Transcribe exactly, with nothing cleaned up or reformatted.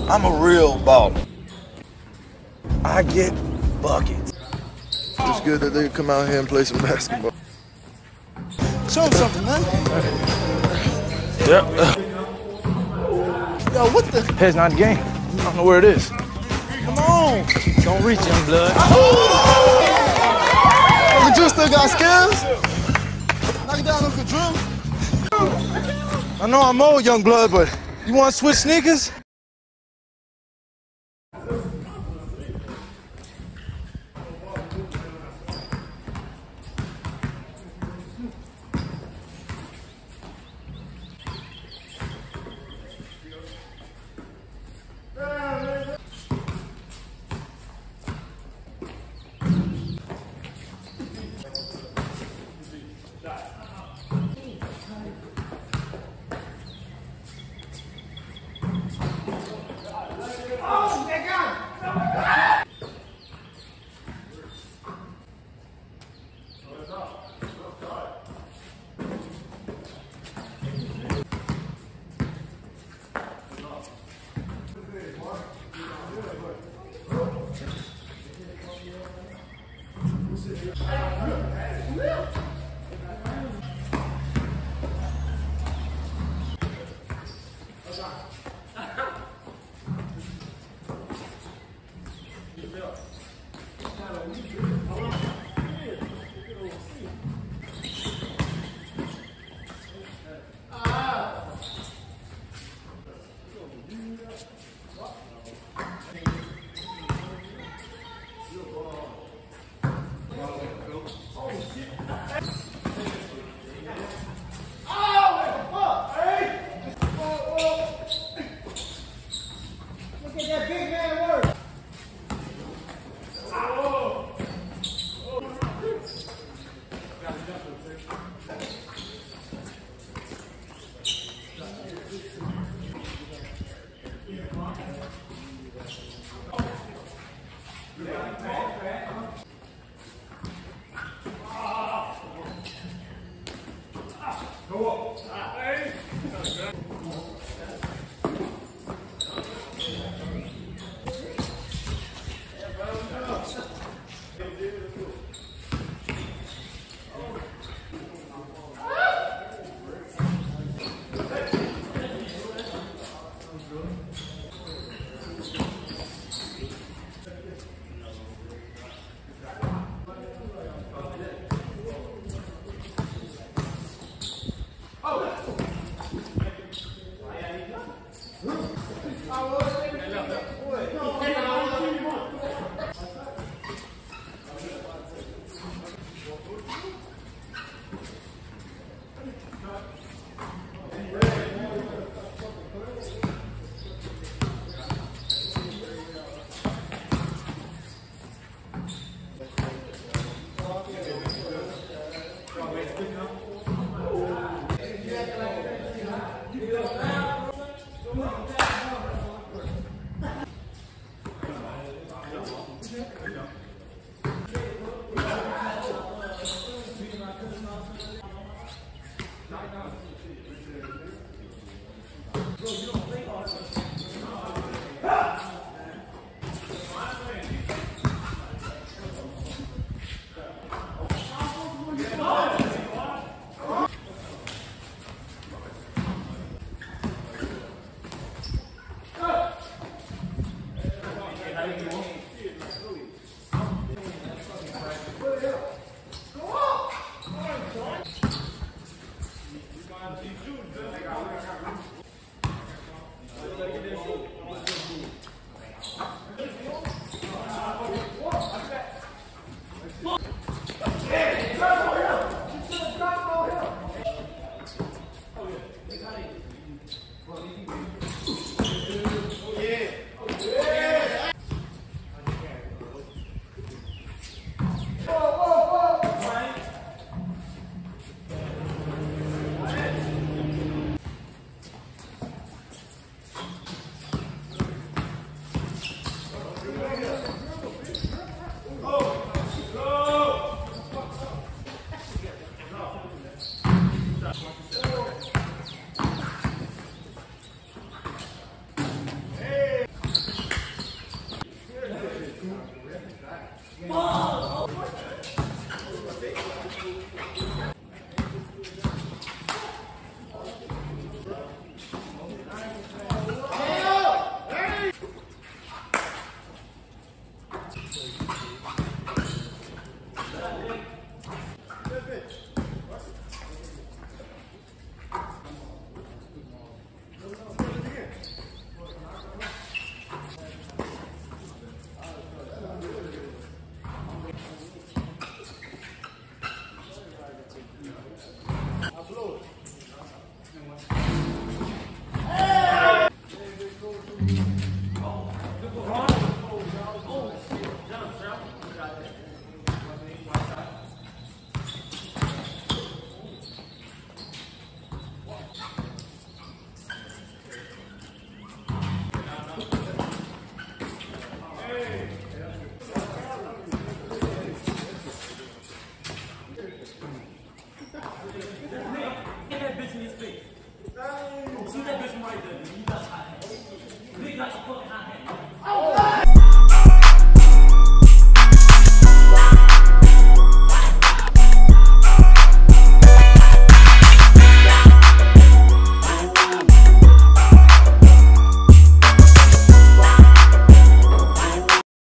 I'm a real baller. I get buckets. It's good that they come out here and play some basketball. Show him something, man. Yep. Yo, what the? Head's not the game. I don't know where it is. Come on. Don't reach, young blood. Uncle Drew still got skills. Knock it down, Uncle Drew. I know I'm old, young blood, but you want to switch sneakers? We got the fucking